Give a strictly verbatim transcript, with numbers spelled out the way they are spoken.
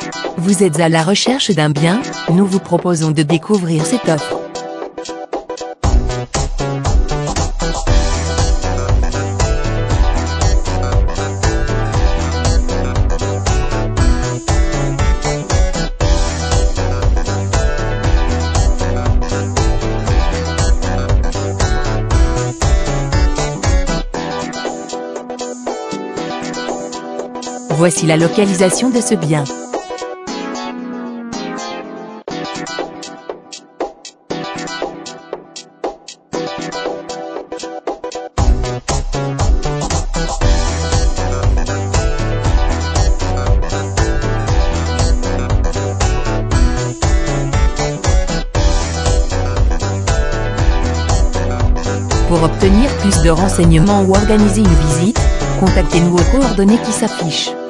Vous êtes à la recherche d'un bien? Nous vous proposons de découvrir cette offre. Voici la localisation de ce bien. Pour obtenir plus de renseignements ou organiser une visite, contactez-nous aux coordonnées qui s'affichent.